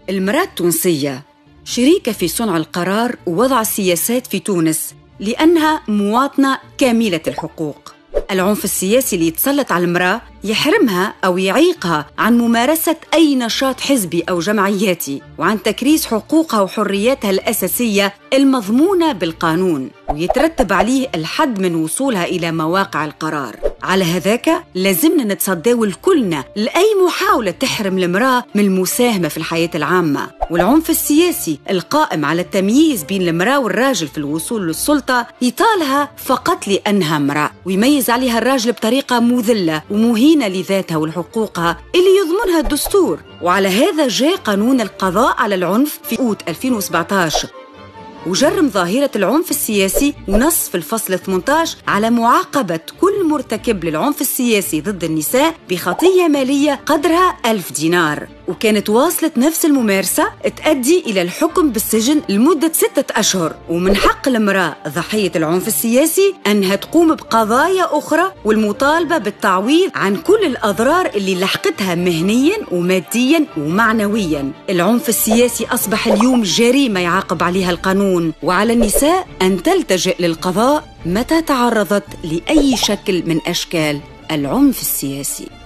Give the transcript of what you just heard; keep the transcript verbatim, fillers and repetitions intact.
المرأة التونسية شريكة في صنع القرار ووضع السياسات في تونس لأنها مواطنة كاملة الحقوق. العنف السياسي اللي يتسلط على المرأة يحرمها أو يعيقها عن ممارسة أي نشاط حزبي أو جمعياتي، وعن تكريس حقوقها وحرياتها الأساسية المضمونة بالقانون، ويترتب عليه الحد من وصولها إلى مواقع القرار. على هذاك لازمنا نتصداو كلنا لأي محاولة تحرم المرأة من المساهمة في الحياة العامة. والعنف السياسي القائم على التمييز بين المرأة والراجل في الوصول للسلطة يطالها فقط لأنها امرأة، ويميز عليها الراجل بطريقة مذلة ومهينة لذاتها ولحقوقها اللي يضمنها الدستور. وعلى هذا جاء قانون القضاء على العنف في أوت ألفين وسبعة عشر وجرم ظاهرة العنف السياسي، ونص في الفصل ثمانية عشر على معاقبة كل مرتكب للعنف السياسي ضد النساء بخطية مالية قدرها ألف دينار. وكانت واصلت نفس الممارسة تؤدي إلى الحكم بالسجن لمدة ستة أشهر. ومن حق المرأة ضحية العنف السياسي أنها تقوم بقضايا أخرى والمطالبة بالتعويض عن كل الأضرار اللي لحقتها مهنياً ومادياً ومعنوياً. العنف السياسي أصبح اليوم جريمة يعاقب عليها القانون، وعلى النساء أن تلتجئ للقضاء متى تعرضت لأي شكل من أشكال العنف السياسي.